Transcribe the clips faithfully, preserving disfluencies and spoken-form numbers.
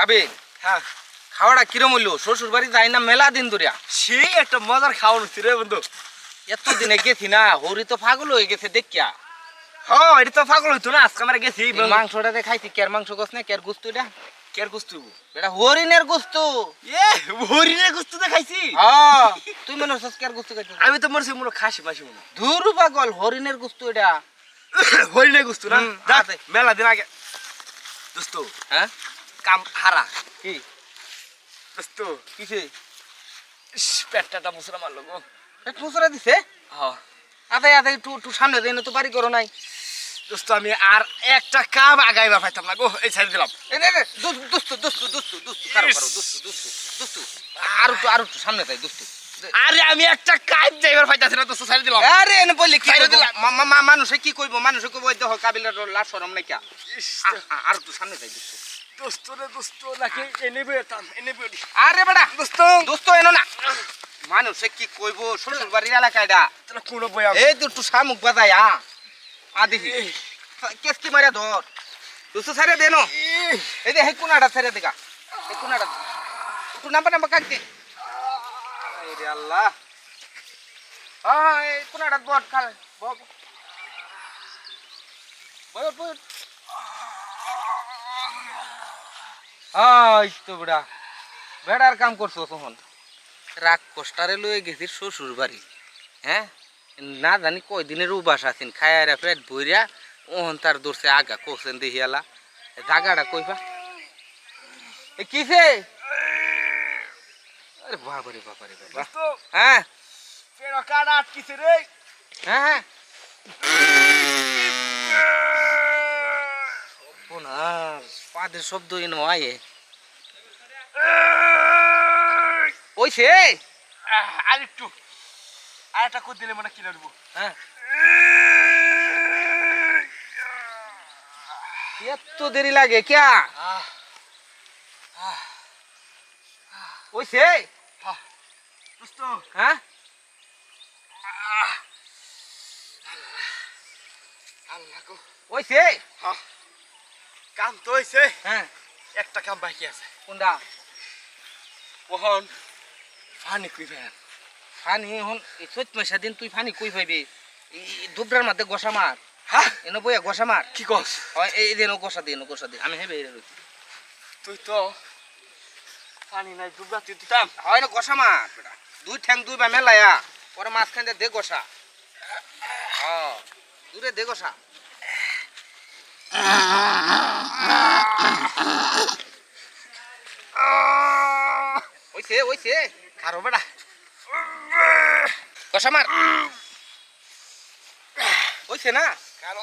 আবে হ্যাঁ খাওয়াটা কিরম হইলো? শ্বশুর বাড়ি যাই না মেলা দিন ধরিয়া, সেই একটা মজার খাওয়ান হচ্ছে রে বন্ধু। এতদিনে গেছি না, হরি তো পাগল হয়ে গেছে দেখিয়া। হ্যাঁ এটা তো পাগল হইতো না, আজকে আমরা গেছি এই মাংসটা দে খাইছি, কের মাংস গছ না, কের গুস্ত এটা, কের গুস্তু এটা হরিণের গুস্ত। এ হরিণের গুস্তু তো খাইছি। হ্যাঁ তুই মনে হচ্ছিস কের গুস্ত খাইছিস? আমি তো মরছি মনে খাসি মাসি মনে। ধুর পাগল, হরিণের গুস্ত এটা। হরিণের গুস্তু না, হুম, দেখ আছে। মেলা দিন আগে দোস্ত হ্যাঁ কাম হারা কি দোস্ত কিসে ইস, পেটটা মুসরা মারলো গো। পেট মুসরা দিছে? হ্যাঁ আদে আদে একটু একটু সামনে দেন তো, বাড়ি করো নাই। দোস্ত আমি আর একটা কাম আগাইবার পাইতাম না গো, এই ছেড়ে দিলাম। এ নে নে দুস্তু দুস্তু দুস্তু দুস্তু দুস্তু কারো কারো দুস্তু দুস্তু দুস্তু আর একটু আর একটু সামনে যাই দুস্তু। আরে আমি একটা কাজ যাইবার পাইতাছি না দোস্ত, ছেড়ে দিলাম। আরে এনে বললি কি ছাইড়া কইবো? দিলাম। মা- মা- মা- মানুষে কি কইবো? মানুষে কইবো এই দেখো কাবিলার লাশ শরম নাই কিয়া। ইস, আ- আ- আর একটু সামনে যাই দুস্তু। দোস্ত রে দোস্ত নাকি এনে বেতাম এনে বেড়ি আরে বেটা দোস্ত দোস্ত এনো না, মানুষে কি কইবো? শ্বশুর বাড়ির এলাকায় এটা। তাহলে কোন বয়াম এই তো একটু শামুক বাজাই আ আদিহি কেসকি মারিয়া ধর দুস্তু ছাড়ে দেনো। এই যে হেই কোনাটা ছেড়ে দেখা, এই কোনাটা একটু নাম্বার নাম্বার কাটতে। এই রে আল্লাহ, হ্যাঁ এই কোনাটা বট খাল বট বট বট। আই তো বেড়া বেড়ার কাম করছো তখন। রাগ কষ্টারে লয়ে গেছি শ্বশুর বাড়ি, হ্যাঁ না জানি কয়দিনের উবাস আছেন, খায়ারা পেট বইরা ওহন তার দূরছে আগা কোসেন দেখিয়ালা জাগাটা কইবা। এ কিসে? আরে বাবারে বাবারে বাবা। দোস্ত হ্যাঁ ফের কাটা আটকিছে রে। হ্যাঁ হ্যাঁ পাদের শব্দ ইন হয় ওইছে। আহ, আর একটু আর একটা করে দিলে মানে কি লড়বো। হ্যাঁ এত দেরি লাগে ক্যা? ওইছে দোস্ত হ্যাঁ আল্লাহ গো, ওইছে হ্যাঁ কাম তো হইছে, হ্যাঁ একটা কাম বাকি আছে। কোনটা? ওহন ফানি কই ভাই ফানি হন এই চৈত মাসা দিন তুই ফানি কই পাইবি? এই দুবরার মধ্যে গোসা মার, হ্যাঁ এনে বইয়া গোসা মার। কি কস? হয় এই দিন গোসা দিন গোসা দিন আমি হেবে রইছি। তুই তো ফানি নাই দুবরা তুই দিতাম। হয় না গোসা মার বেটা, দুই ঠ্যাং দুই বা মেলায়া পরে মাঝখান দে গোসা। হ্যাঁ দূরে দে গোসা। ওইছে ওইছে খারো বেটা গোসা মার। ওইছে না খারো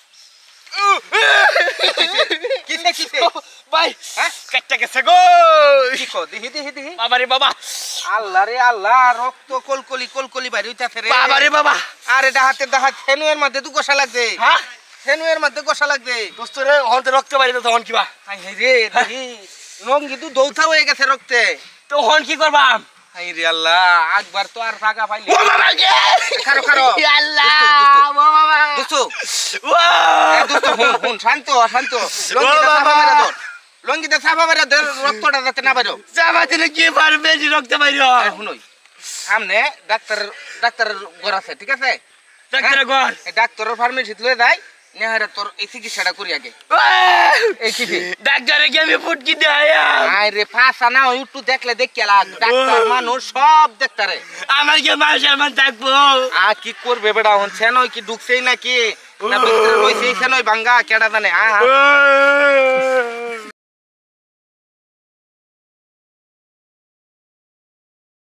কিসে কিসে ভাই, হ্যাঁ কাটটা গেছে গো। কি কো দিহি দিহি দিহি। বাবারে বাবা, আল্লাহ রে আল্লাহ, রক্ত কলকলি কলকলি বাইরে হইতাছে রে। বাবারে বাবা। আরে ডাহাতে ডাহাত ফেনুয়ের মধ্যে তো গোসা লাগবে, হ্যাঁ ফেনুয়ের মধ্যে গোসা লাগবে। দোস্ত রে হন্তে রক্ত বাইরে তখন কিবা হাই হাই রে দিহি, রঙ্গি তো দৌথা হয়ে গেছে রক্তে। তো হন কি করবাম? হাই রে আল্লাহ, একবার তো আর ফাঁকা পাইলি। ও বাবা গে, খারো খারো ইয়া আল্লাহ, দুস্তু, দুস্তু। ও বাবা, দুস্তু ও এ দুস্তু হুন হুন শান্ত শান্ত। লঙ্গিটা বাবা। সাফা মেরা ধর, লঙ্গিটা সাফা মেরা ধর, রক্তটা যাতে না বাইরো। যাবা দিলে কি পারবে জি রক্ত বাইরে? এই শুনুই, সামনে ডাক্তার ডাক্তারের ঘর আছে, ঠিক আছে? ডাক্তার ঘর এই ডাক্তারের ফার্মেসি লয়ে যাই, নেহারে তোর এই চিকিৎসাটা করি আগে। এই কিসে? ডাক্তারে কি আমি ফুটকি দেয়া? আই রে ফাঁসা না একটু দেখলে দেখ কেলা, ডাক্তার মানুষ সব দেখতারে। আমার কি মান সম্মান থাকবো? আ কি করবে বেটা, হন সেনই কি ঢুকছেই নাকি না ভিতরে রইছেই সেনই ভাঙ্গা কেডা জানে। আ